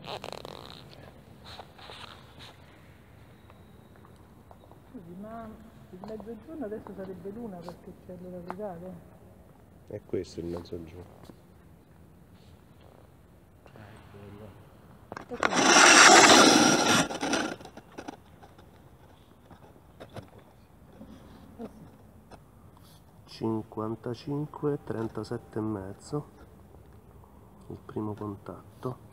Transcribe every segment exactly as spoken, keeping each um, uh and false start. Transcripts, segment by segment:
Scusi, ma il mezzogiorno adesso sarebbe l'una perché c'è l'ora rurale? È questo il mezzogiorno. cinquantacinque trentasette e mezzo il primo contatto.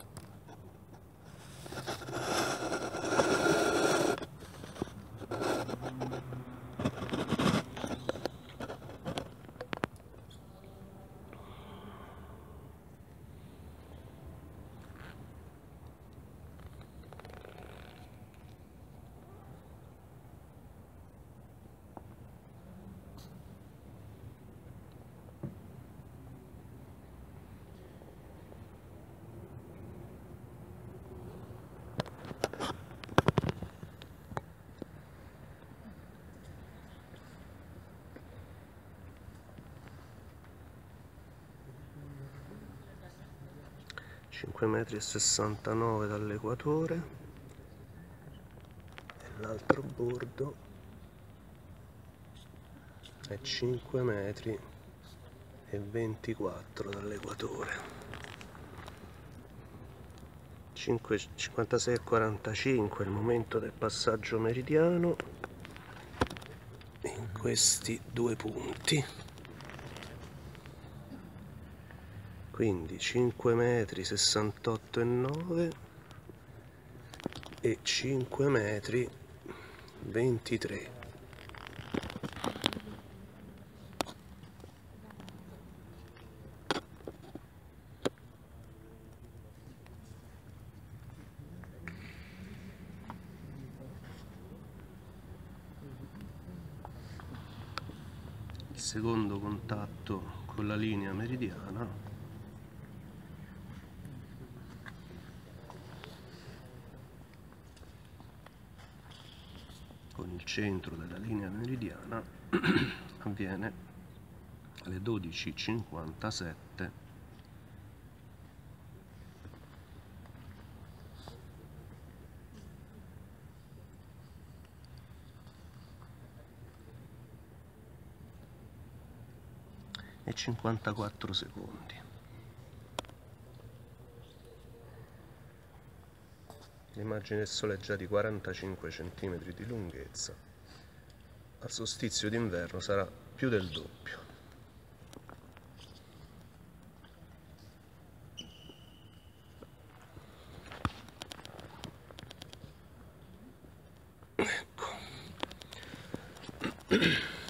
cinque metri e sessantanove dall'equatore e l'altro bordo è cinque metri e ventiquattro dall'equatore. cinquantasei e quarantacinque è il momento del passaggio meridiano in questi due punti. Quindi cinque metri sessantotto e nove e cinque metri ventitré. Il secondo contatto con la linea meridiana con il centro della linea meridiana avviene alle dodici e cinquantasette e cinquantaquattro secondi. L'immagine del Sole è già di quarantacinque centimetri di lunghezza, al solstizio d'inverno sarà più del doppio. Ecco.